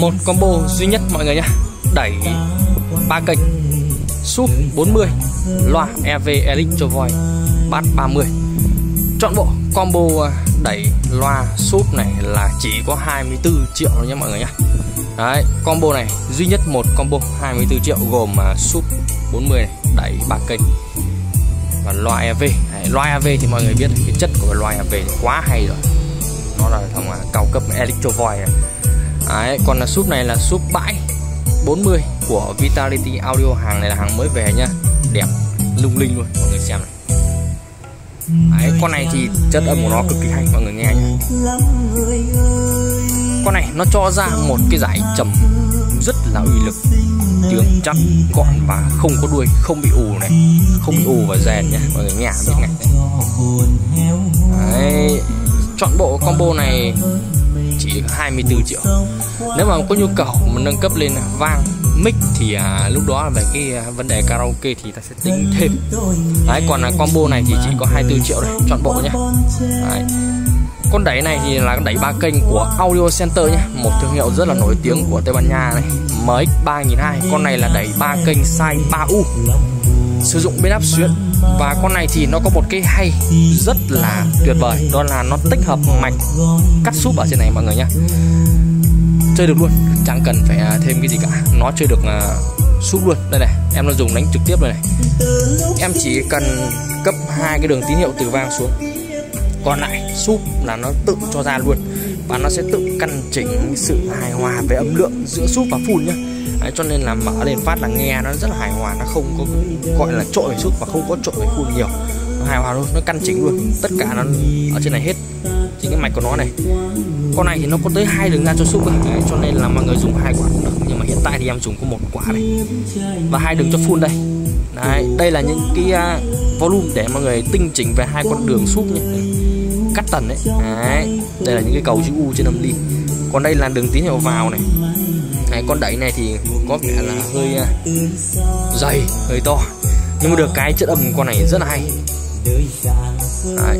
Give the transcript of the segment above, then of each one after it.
một combo duy nhất mọi người nhé. Đẩy 3 kênh, súp 40, loa EV Electro Voice, bass 30. Trọn bộ combo đẩy loa súp này là chỉ có 24 triệu thôi nhé mọi người nhé. Đấy, combo này duy nhất một combo 24 triệu gồm súp 40 này, đẩy 3 kênh và loa EV. Đấy, loa EV thì mọi người biết cái chất của loa EV quá hay rồi. Nó là thằng cao cấp Electro Voice. Đấy, còn là súp này là súp bãi 40 của Vitality Audio. Hàng này là hàng mới về nhá, đẹp lung linh luôn mọi người xem này. Đấy, con này thì chất âm của nó cực kỳ hay mọi người nghe nhé. Con này nó cho ra một cái dải trầm rất là uy lực, tiếng chắc gọn và không có đuôi, không bị ù này, không bị ù và rèn nhé mọi người nghe biết ngay. Đấy, chọn bộ combo này chỉ 24 triệu. Nếu mà có nhu cầu mà nâng cấp lên vang mic thì lúc đó về cái vấn đề karaoke thì ta sẽ tính thêm. Đấy, còn là combo này thì chỉ có 24 triệu đây, chọn bộ nhé. Đấy. Con đẩy này thì là đẩy 3 kênh của Audio Center nhé, một thương hiệu rất là nổi tiếng của Tây Ban Nha này, MX3200. Con này là đẩy 3 kênh size 3U, sử dụng bên áp xuyến. Và con này thì nó có một cái hay rất là tuyệt vời, đó là nó tích hợp mạch cắt súp ở trên này mọi người nhé. Chơi được luôn, chẳng cần phải thêm cái gì cả, nó chơi được súp luôn. Đây này, em nó dùng đánh trực tiếp đây này. Em chỉ cần cấp 2 cái đường tín hiệu từ vang xuống, còn lại súp là nó tự cho ra luôn, và nó sẽ tự căn chỉnh sự hài hòa về âm lượng giữa súp và full nhá. Đấy, cho nên là mở lên phát là nghe nó rất là hài hòa, nó không có gọi là trội về súp và không có trội về full nhiều, nó hài hòa luôn, nó căn chỉnh luôn, tất cả nó ở trên này hết, chính cái mạch của nó này. Con này thì nó có tới 2 đường ra cho súp này. Đấy, cho nên là mọi người dùng 2 quả cũng được, nhưng mà hiện tại thì em dùng có 1 quả này và 2 đường cho full đây. Đấy, đây là những cái volume để mọi người tinh chỉnh về 2 con đường súp nhé, cắt tần đấy. Đấy, đây là những cái cầu chữ U trên âm ly. Còn đây là đường tín hiệu vào này. Đấy, con đẩy này thì có vẻ là hơi dày, hơi to, nhưng mà được cái chất âm con này rất là hay. Đấy.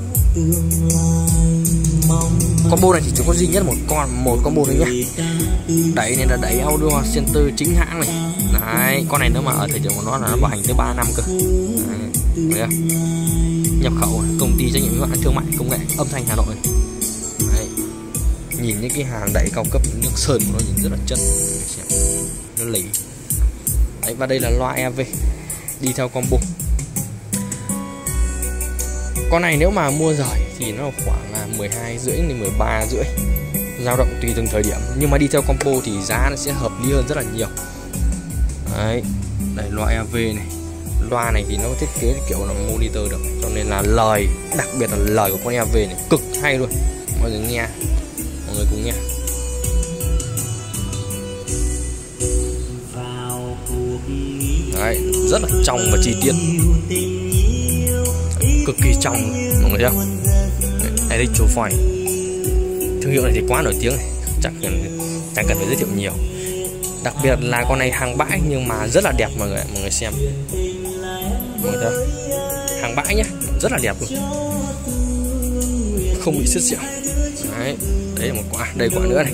Combo này thì chỉ có duy nhất một combo thôi nhé. Đẩy này là đẩy Audio Center chính hãng này. Đấy, con này nếu mà ở thời điểm của nó là nó bảo hành tới 3 năm cơ. Đấy, nhập khẩu công ty trách nhiệm hữu hạn thương mại công nghệ âm thanh Hà Nội. Đấy, nhìn những cái hàng đẩy cao cấp nước sơn của nó nhìn rất là chất, nó lì. Đấy, và đây là loa EV đi theo combo. Con này nếu mà mua rời thì nó khoảng là 12,5 đến 13,5, dao động tùy từng thời điểm, nhưng mà đi theo combo thì giá nó sẽ hợp lý hơn rất là nhiều. Đấy, đây loa EV này. Loa này thì nó thiết kế kiểu là monitor được, cho nên là lời, đặc biệt là lời của con EV này cực hay luôn. Mọi người nghe, mọi người cùng nghe. Đấy, rất là trong và chi tiết, cực kỳ trong mọi người thấy không? Electro Voice, thương hiệu này thì quá nổi tiếng này, chẳng cần phải giới thiệu nhiều. Đặc biệt là con này hàng bãi nhưng mà rất là đẹp mọi người xem. Mọi người thấy không? Hàng bãi nhá, rất là đẹp luôn, không bị sứt sẹo. Đấy, đây là một quả, đây quả nữa này,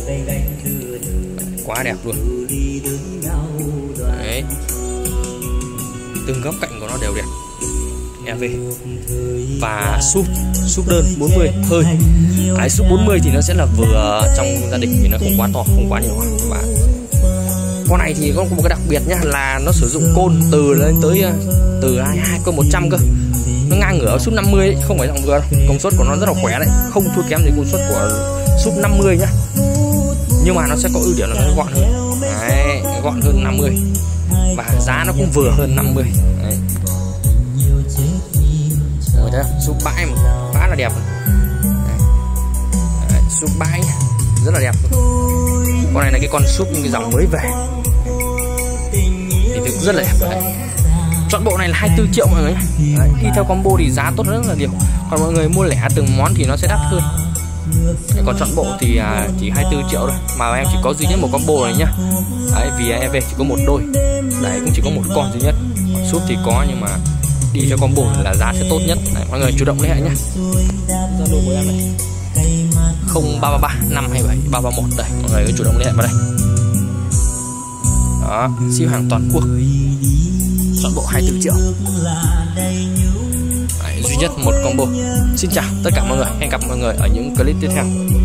quá đẹp luôn. Đấy, từng góc cạnh của nó đều đẹp. EV và súp đơn 40 hơi. Cái súp 40 thì nó sẽ là vừa trong gia đình vì nó không quá to, không quá nhỏ. Và con này thì có một cái đặc biệt nhá, là nó sử dụng côn từ lên tới từ 22 côn 100 cơ. Nó ngang ngửa súp 50 ấy, không phải dạng vừa đâu. Công suất của nó rất là khỏe đấy, không thua kém gì công suất của súp 50 nhá. Nhưng mà nó sẽ có ưu điểm là nó gọn hơn. Đấy, gọn hơn 50 và giá nó cũng vừa hơn 50. Đấy. Mọi người thấy không? Súp bãi mà khá là đẹp. Đấy, súp bãi rất là đẹp. Con này là cái con súp cái dòng mới về thì rất là đẹp. Đấy. Chọn bộ này là 24 triệu mọi người nhé. Đấy, đi theo combo thì giá tốt rất là nhiều. Còn mọi người mua lẻ từng món thì nó sẽ đắt hơn. Đấy, còn chọn bộ thì chỉ 24 triệu thôi. Mà em chỉ có duy nhất một combo này nhá. Đấy, vì EV chỉ có một đôi. Đấy, cũng chỉ có một con duy nhất. Còn súp thì có, nhưng mà đi theo combo là giá sẽ tốt nhất. Đấy, mọi người chủ động liên hệ nhé. Zalo của em này 0333 527 331. Đây, mọi người cứ chủ động liên hệ vào đây. Đó, ship hàng toàn quốc, toàn bộ 24 triệu. Đấy, duy nhất một combo. Xin chào tất cả mọi người, hẹn gặp mọi người ở những clip tiếp theo.